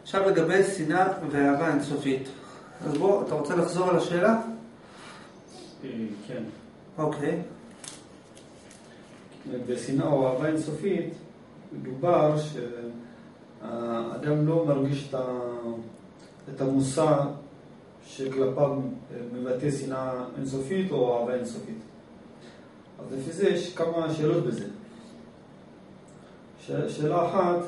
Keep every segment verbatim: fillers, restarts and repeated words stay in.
עכשיו לגבי שנאה ואהבה אינסופית. אז בוא, אתה רוצה לחזור על השאלה? כן. אוקיי. בשנאה או אהבה אינסופית, מדובר שהאדם לא מרגיש את המושא שכלפיו מבטא שנאה אינסופית או אהבה אינסופית. אז לפי זה יש כמה שאלות בזה. שאלה אחת,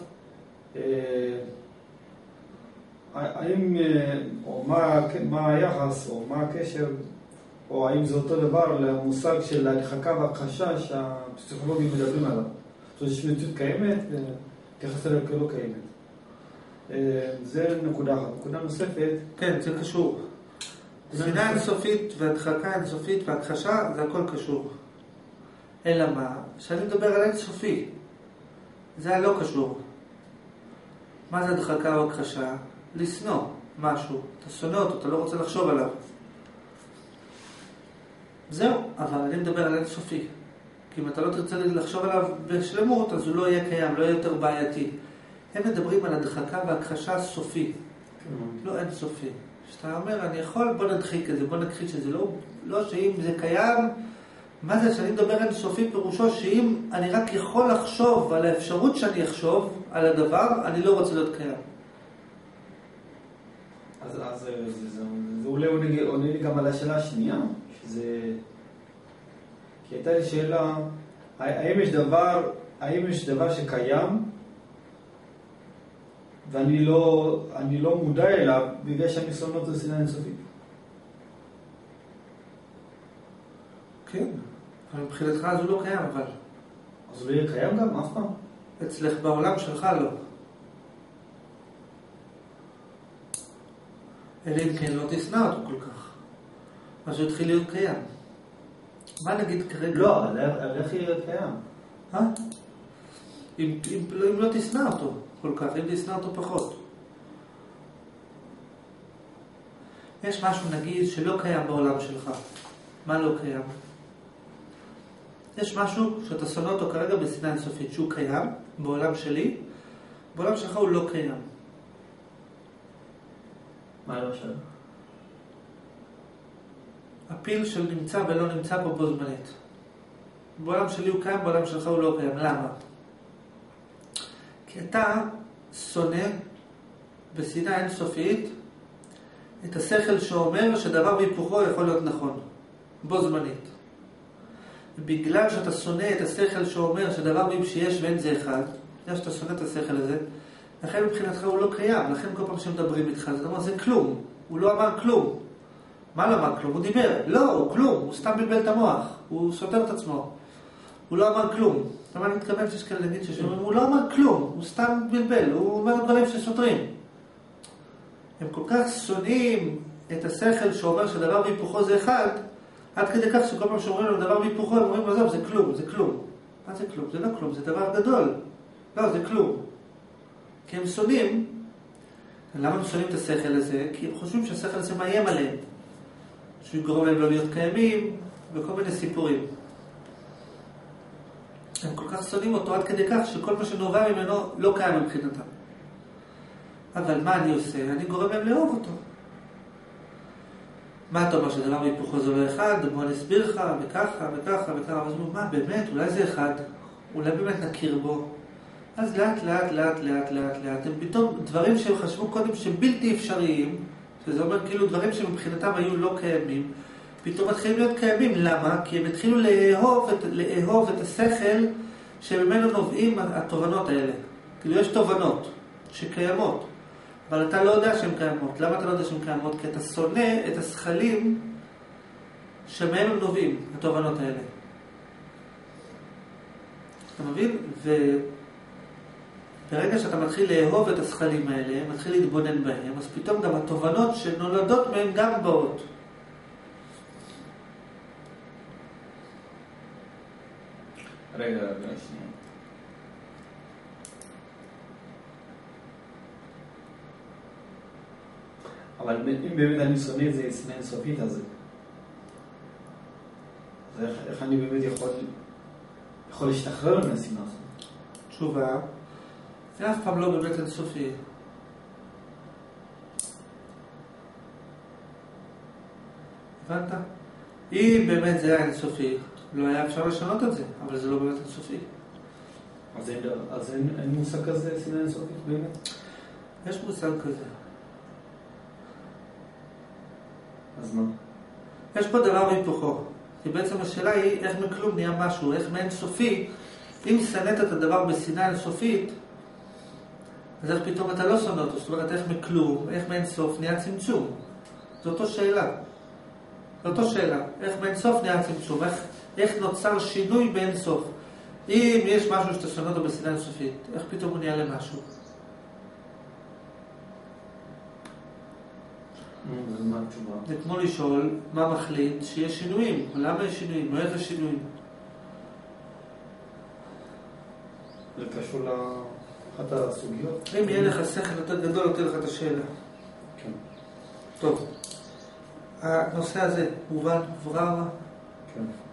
האם, או מה, מה היחס, או מה הקשר, או האם זה אותו דבר למושג של ההדחקה וההכחשה שהפסיכולוגים מדברים עליו. זאת אומרת, יש מציאות קיימת, תייחס אליה כלא קיימת. זה נקודה אחת. נקודה נוספת... כן, זה קשור. שנאה אינסופית והדחקה אינסופית והכחשה, זה הכל קשור. אלא מה? שאני מדבר על אינסופי. זה לא קשור. מה זה הדחקה או הכחשה? לשנוא משהו. אתה שונא אותו, אתה לא רוצה לחשוב עליו. זהו, אבל אני מדבר על אינסופי. כי אם אתה לא תרצה לחשוב עליו בשלמות, אז הוא לא יהיה קיים, לא יהיה יותר בעייתי. הם מדברים על הדחקה והכחשה סופי. לא אינסופי. שאתה אומר, אני יכול, בוא נדחיק את זה, בוא נכחיש את זה. לא, לא שאם זה קיים, מה זה שאני מדבר אינסופי פירושו שאם אני רק יכול לחשוב על האפשרות שאני אחשוב על הדבר, אני לא רוצה להיות קיים. אז, אז זה, זה, זה, זה אולי עונה לי גם על השאלה השנייה, שזה... כי הייתה לי שאלה, האם יש דבר, האם יש דבר שקיים, ואני לא, אני לא מודע אליו, בגלל שאני שונא אותו שנאה אינסופית. כן, אבל מבחינתך אז הוא לא קיים, אבל... אז הוא לא יהיה קיים גם, אף פעם? אצלך בעולם שלך לא. אלא אם כן לא תשנא אותו כל כך. אז הוא התחיל להיות קיים. מה נגיד כרגע? לא, אבל איך יהיה קיים? אה? אם, אם, אם לא תשנא אותו כל כך, אם תשנא אותו פחות. יש משהו נגיד שלא קיים בעולם שלך. מה לא קיים? יש משהו שאתה שונא אותו כרגע בשנאה אינסופית, שהוא קיים בעולם שלי, בעולם שלך הוא לא קיים. מה למשל? הפיל של נמצא ולא נמצא פה בו זמנית. בעולם שלי הוא קיים, בעולם שלך הוא לא קיים. למה? כי אתה שונא בשנאה אינסופית את השכל שאומר שדבר בהיפוכו יכול להיות נכון, בו זמנית. בגלל שאתה שונא את השכל שאומר שדבר שיש ואין זה אחד, בגלל שאתה שונא את השכל הזה, לכן מבחינתך הוא לא קיים, לכן כל פעם שמדברים איתך, זאת אומרת, זה כלום, הוא לא אמר כלום. מה לא אמר כלום? הוא דיבר. לא, הוא כלום, הוא סתם בלבל את המוח, הוא סותר את עצמו. הוא לא אמר כלום. זאת אומרת, אני מתכוון שיש כאלה להגיד ששומעים, הוא לא אמר כלום, הוא סתם בלבל, הוא אומר דברים שסותרים. הם כל כך שונאים את השכל שאומר שדבר בהיפוכו זה אחד, עד כדי כך שכל פעם שאומרים לו דבר בהיפוכו, הם אומרים, עזוב, זה כלום, זה כלום. מה זה כלום? זה לא כלום, זה דבר גדול. לא, זה כלום. כי הם שונאים, למה הם שונאים את השכל הזה? כי הם חושבים שהשכל הזה מאיים עליהם. שהוא גורם להם לא להיות קיימים, וכל מיני סיפורים. הם כל כך שונאים אותו עד כדי כך שכל מה שנובע ממנו לא קיים מבחינתם. אבל מה אני עושה? אני גורם להם לאהוב אותו. מה אתה אומר שדבר בהיפוכו זה לא אחד? בוא נסביר לך, וככה, וככה, וככה. אז מה, באמת? אולי זה אחד. אולי באמת נכיר בו. אז לאט, לאט, לאט, לאט, לאט, לאט. הם פתאום דברים שהם חשבו קודם שבלתי אפשריים, שזה אומר כאילו דברים שמבחינתם היו לא קיימים, פתאום מתחילים להיות קיימים. למה? כי הם התחילו לאהוב את, לאהוב את השכל שממנו נובעים התובנות האלה. כאילו יש תובנות שקיימות, אבל אתה לא יודע שהן קיימות. למה אתה לא יודע שהן קיימות? כי אתה שונא את השכלים שמהם הם נובעים, התובנות האלה. אתה מבין? וברגע שאתה מתחיל לאהוב את השכלים האלה, מתחיל להתבונן בהם, אז פתאום גם התובנות שנולדות מהם גם באות. רגע, רגע, שנייה. אבל אם באמת אני שונא את זה שנאה אינסופית, אז איך, איך אני באמת יכול, יכול להשתחרר מהשנאה הזאת? תשובה, זה אף פעם לא באמת אינסופי. הבנת? אם באמת זה היה אינסופי, לא היה אפשר לשנות את זה, אבל זה לא באמת אינסופי. אז אין, אז אין, אין מושג כזה, שנאה אינסופית באמת? יש מושג כזה. אז מה? יש פה דבר והיפוכו. כי בעצם השאלה היא איך מכלום נהיה משהו, איך מאינסופי, אם שנאת את הדבר בשנאה אינסופית, אז איך פתאום אתה לא שונא אותו? זאת אומרת, איך מכלום, איך מאינסוף נהיה צמצום? זו אותו שאלה. זו אותו שאלה. איך מאינסוף נהיה צמצום? איך, איך נוצר שינוי באינסוף? אם יש משהו שאתה שונא אותו בשנאה אינסופית, איך פתאום הוא נהיה למשהו? מה התשובה? זה כמו לשאול מה מחליט שיש שינויים, למה יש שינויים, או איזה שינויים. זה קשור לאחת הסוגיות? אם יהיה לך שכל יותר גדול, נותן לך את השאלה. כן. טוב, הנושא הזה מובן, מברר. כן.